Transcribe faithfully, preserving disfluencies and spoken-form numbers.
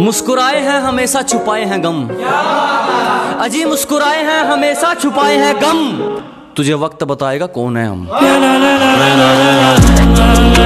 मुस्कुराए हैं हमेशा छुपाए हैं गम, अजी मुस्कुराए हैं हमेशा छुपाए हैं गम, तुझे वक्त बताएगा कौन है हम।